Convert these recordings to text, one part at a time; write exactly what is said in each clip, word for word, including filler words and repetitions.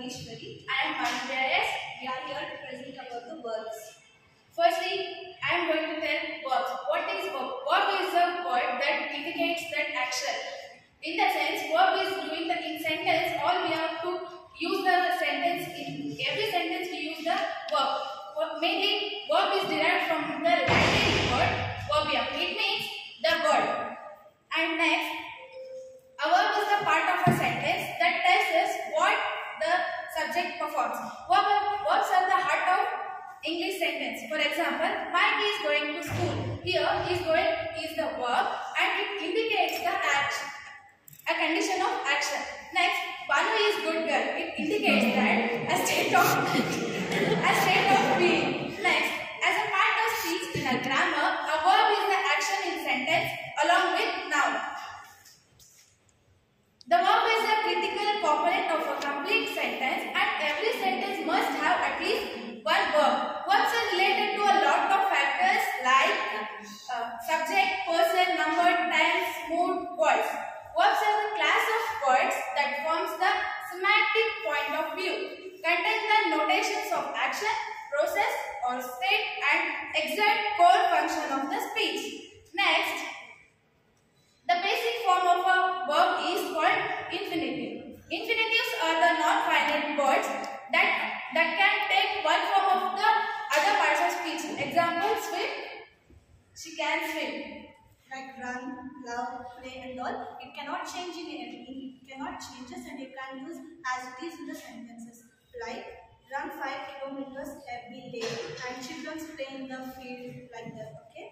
Yogeshwari. I am Manjaya. We are here to present about the verbs. Firstly, I am going to tell verbs. What is verb? Verb is a word that indicates that action. In the sense, verb is doing the in sentence. All we have to use the sentence. In every sentence, we use the verb. Mainly, verb is derived from the Latin word verbium. It means the word. And next, a verb is the part of a sentence that tells us what the subject performs. Verb, verbs are the heart of English sentence. For example, Mike is going to school. Here, is going is the verb and it indicates the action, a condition of action. Next, Banu is good girl. It indicates that a state of a state of being. Next, as a part of speech in a grammar, a verb is the action in sentence along with noun. The verb is a critical component of a complete sentence and every sentence must have at least one verb. Verbs are related to a lot of factors like uh, subject, person, number, tense, mood, voice. Verbs are the class of words that forms the semantic point of view, contain the notations of action, process or state and exert core function of the speech. Next, the basic form of a verb is called infinitive. Infinitives are the non-finite words that, that can take one form of the other parts of speech. Example, swim, she can swim. Like run, love, play and all. It cannot change in anything. It cannot change and you can use as it is in the sentences. Like run five kilometers every day and children play in the field like that. Okay.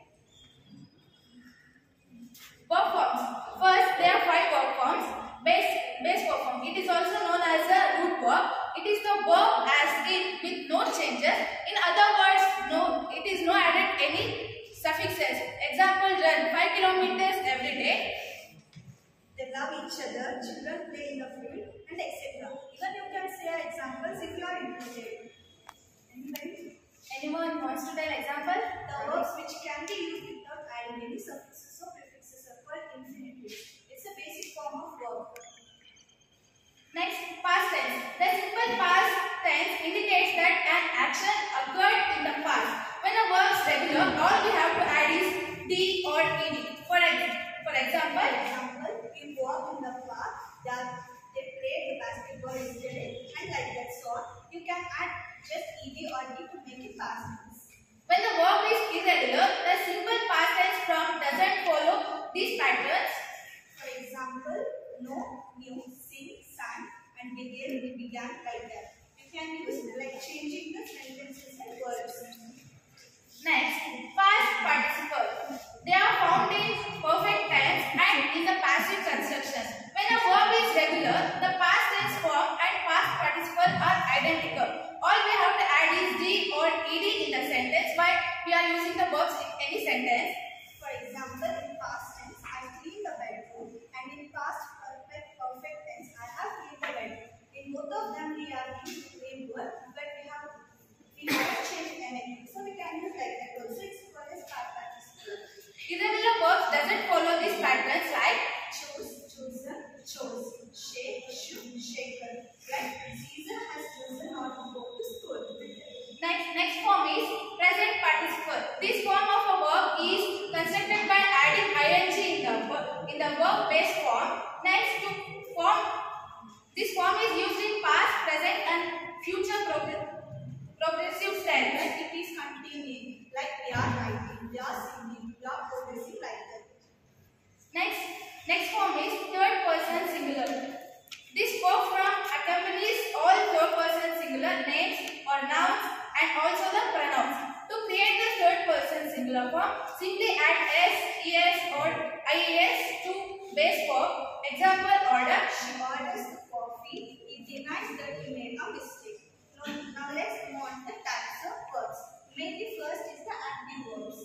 Verb forms. First, there are five verb forms. Base, base verb form. It is also known as a root verb. It is the verb as in with no changes. In other words, no, it is no added any suffixes. Example, run five kilometers every day. They love each other. Children play in the field and et cetera. Even you can say examples if you are interested. Anybody? Anyone wants to tell example? The verbs which can be used without adding any suffixes or prefixes are called infinitives. It's a basic form of verb. Next, past tense. The simple past tense indicates that an action occurred in the past. When a verb is regular, all we have to add is D or ed. For, for example, For example, we walk in the park, that they played the basketball yesterday and like that. So you can add just ed or d to make it past tense. When the verb is irregular, the simple past tense form doesn't follow these patterns. For example, know, knew, sing, sang and began, began like that. You can use like changing the sentences and words. Next, past participle. They are found in perfect tense and in the passive construction. When a verb is regular, the past tense form and past participle are identical. All we have to add is D or ed in the sentence while we are using the verbs in any sentence. For example, in past tense, I cleaned the bedroom and in past perfect, perfect tense, I have cleaned the bedroom. In both of them, we are using the same word, but we have we haven't changed anything. So we can use like that also. It's called as past participle. Irregular verbs doesn't follow these patterns like Chose, chosen, chose, shake, shook, shaken. Like Caesar has chosen not to go to school. Next, next form is present participle. This form of a verb is constructed by adding ing in the verb, in the verb base form. Next, to form this form is used in past, present, and future progressive progressive tense. Like it is continuing. Like we are writing, we are singing, we are progressing like that. Next, next form is third person singular. This verb form accompanies all third person singular names or nouns and also the pronouns. To create the third person singular form, simply add s, es or ies to base verb. Example, order. She orders the coffee. He denies that he made a mistake. Now, now let's move on to the types of verbs. Mainly first is the active verbs.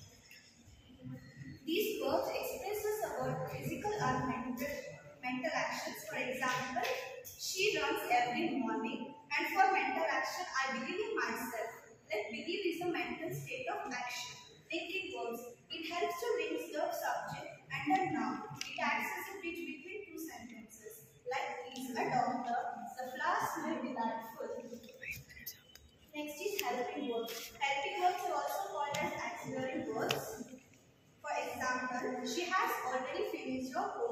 These verbs express us about physical or mental, mental actions. For example, she runs every morning. And for mental action, I believe in myself. Like believe is a mental state of action. Linking verbs. It helps to link the subject and a noun. It acts as a bridge between two sentences. Like he is a doctor. The flowers smell delightful.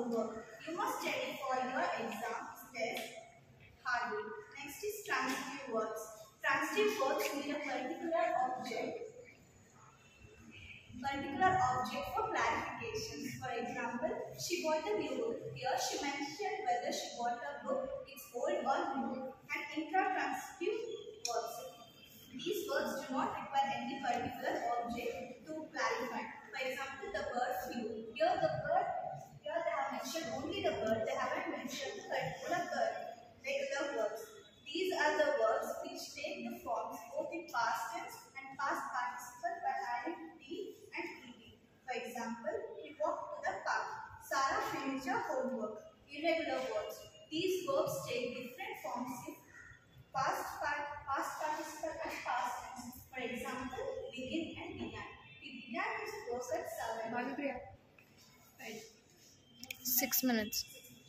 homework. You must study for your exams, test, hardly. Next is transitive verbs. Transitive verbs mean a particular object, particular object for clarifications. For example, she bought a new book. Here she mentioned whether she bought a book, it's old or new. And intransitive verbs. These words do not require any particular object to clarify. For example, the bird flew. Here the bird, here they have mentioned only the bird. They haven't mentioned the particular bird. Regular verbs. These are the verbs which take the forms both in past tense and past participle by adding D and ed. For example, he walked to the park. Sarah finished her homework. Irregular verbs. These verbs take different forms in past part, past participle and past tense. For example, begin and began. We began his course at seven. Bhanupriya. Right. Six minutes.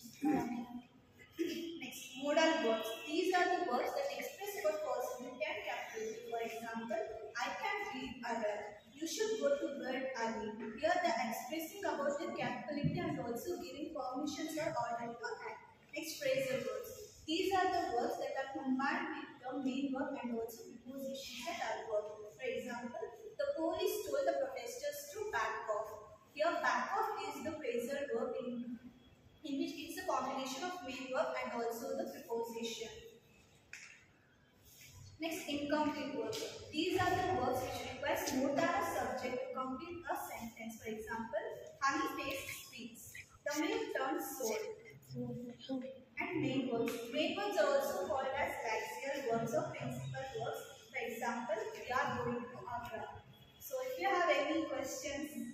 Next, modal verbs. These are the verbs that express about possibility and capability. For example, I can read other. You should go to bed early. Here they are expressing about their capability and also giving permissions or order to act. Next, phrasal verbs. These are the verbs that are combined with the main verb and also prepositions and adverb. For example, the police told the protesters to back off. Here, back off is the phrasal verb in, in which it's a combination of main verb and also the preposition. Next, incomplete verbs. These are the verbs which requires more than a subject to complete a sentence. For example, honey tastes sweets. The milk turns sour. And main verbs. Main verbs are also called as axial verbs or principal verbs. For example, we are going to Agra. So if you have any questions,